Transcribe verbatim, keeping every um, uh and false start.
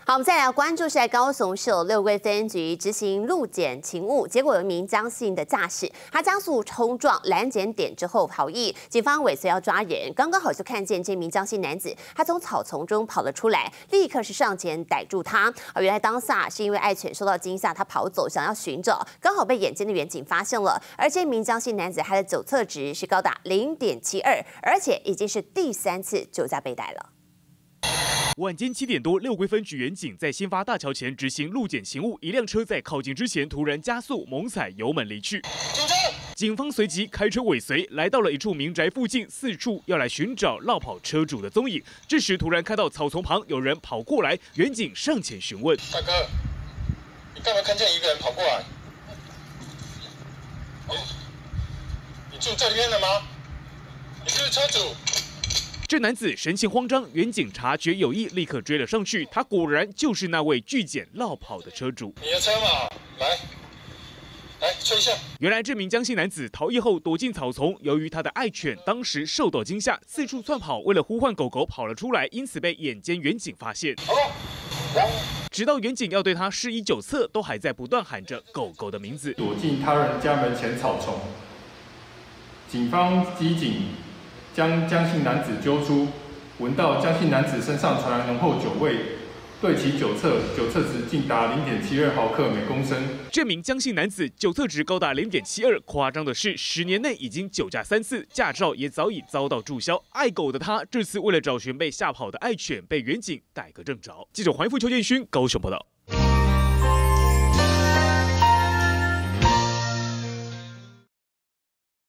好，我们再来关注是在高雄市有六龟分局执行路检勤务，结果有一名江姓的驾驶，他加速冲撞拦检点之后逃逸，警方尾随要抓人，刚刚好就看见这名江姓男子，他从草丛中跑了出来，立刻是上前逮住他。而原来当下是因为爱犬受到惊吓，他跑走想要寻找，刚好被眼尖的员警发现了。而这名江姓男子他的酒测值是高达零点七二，而且已经是第三次酒驾被逮了。 晚间七点多，六龟分局员警在新发大桥前执行路检勤务，一辆车在靠近之前突然加速，猛踩油门离去。警方随即开车尾随，来到了一处民宅附近，四处要来寻找落跑车主的踪影。这时突然看到草丛旁有人跑过来，员警上前询问：“ 大哥，你干嘛看见一个人跑过来？你你住这边的吗？你是不是车主？” 这男子神情慌张，员警察觉有异，立刻追了上去。他果然就是那位拒检落跑的车主。 你的车嘛，来，来吹一下。 原来这名江姓男子逃逸后躲进草丛，由于他的爱犬当时受到惊吓，四处窜跑，为了呼唤狗狗跑了出来，因此被眼尖员警发现。直到员警要对他施以酒测，都还在不断喊着狗狗的名字。 躲进他人家门前草丛，警方机警 将江姓男子揪出，闻到江姓男子身上传来浓厚酒味，对其酒测，酒测值竟达零点七二毫克每公升。 这名江姓男子酒测值高达零点七二，夸张的是，十年内已经酒驾三次，驾照也早已遭到注销。爱狗的他，这次为了找寻被吓跑的爱犬，被员警逮个正着。记者黄一富、邱建勋高雄报道。